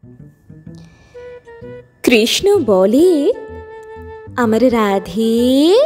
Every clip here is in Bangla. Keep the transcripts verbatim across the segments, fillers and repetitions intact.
কৃষ্ণ বলে, আমার রাধে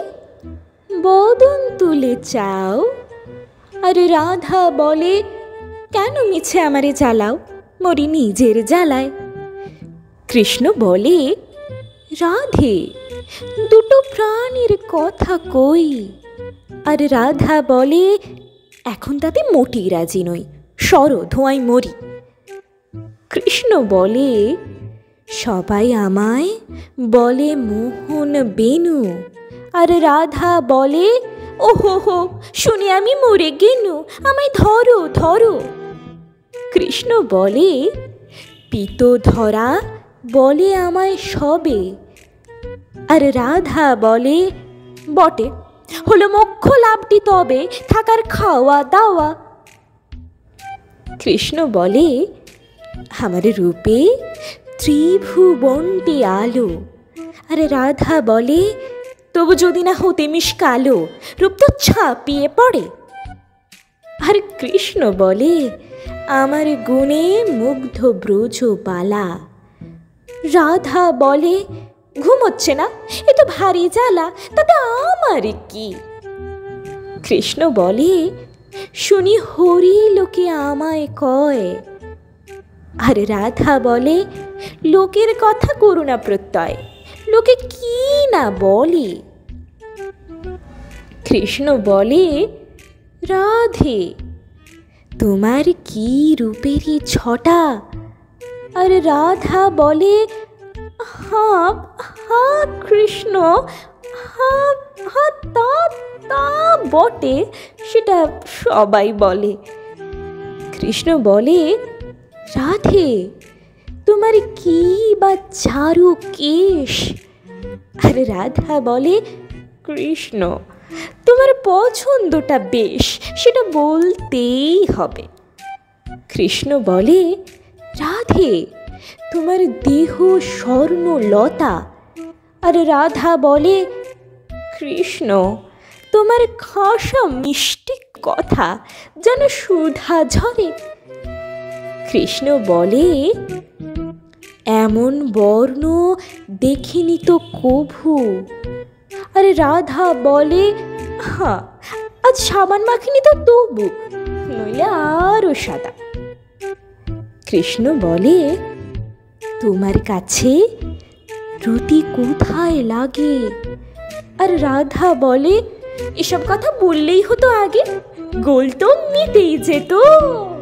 বদন তুলে চাও। আর রাধা বলে, কেন মিছে আমারে জ্বালাও, মরি নিজের জ্বালায়। কৃষ্ণ বলে, রাধে দুটো প্রাণীর কথা কই। আর রাধা বলে, এখন তাতে মোটেই রাজি নই, সরো ধোঁয়ায় মরি। কৃষ্ণ বলে, সবাই আমায় বলে মোহন বেনু। আর রাধা বলে, ওহো হো, শুনে আমি মরে গেনু, আমায় ধরো ধরো। কৃষ্ণ বলে, পিত ধরা বলে আমায় সবে। আর রাধা বলে, বটে, হলো মোক্ষ লাভটি তবে, থাকার খাওয়া দাওয়া। কৃষ্ণ বলে, আমার রূপে ত্রিভুবনটি আলো। আর রাধা বলে, তবু যদি না হতে মিশ কালো, রূপ তো ছাপিয়ে পড়ে। আর কৃষ্ণ বলে, আমার গুণে মুগ্ধ ব্রজ বালা। রাধা বলে, ঘুমোচ্ছে না, এ তো ভারী জ্বালা, তাতে আমার কি। কৃষ্ণ বলে, শুনি হরি লোকে আমায় কয়। আর রাধা বলে, লোকের কথা করুণা প্রত্যয়, লোকে কি না বলে। কৃষ্ণ বলে, রাধে তোমার কি রূপেরই ছটা। আর রাধা বলে, হ্যাঁ হ্যাঁ কৃষ্ণ, হ্যাঁ হ্যাঁ তা তা বটে, সেটা সবাই বলে। কৃষ্ণ বলে, রাধে তোমার কি বা চারু কেশ। আর রাধা বলে, কৃষ্ণ তোমার পছন্দটা বেশ, সেটা বলতেই হবে। কৃষ্ণ বলে, রাধে তোমার দেহ স্বর্ণলতা। আর রাধা বলে, কৃষ্ণ তোমার খাসা মিষ্টি কথা যেন সুধা ঝরে। কৃষ্ণ বলে, এমন বর্ণ দেখিনি তো কভু। আর রাধা বলে, হ্যাঁ আজ সাবান মাখিনি তো তবু, নইলে আরো সাদা। কৃষ্ণ বলে, তোমার কাছে রুটি কোথায় লাগে। আর রাধা বলে, এসব কথা বললেই হতো আগে, গোল তো মিটেই যেত।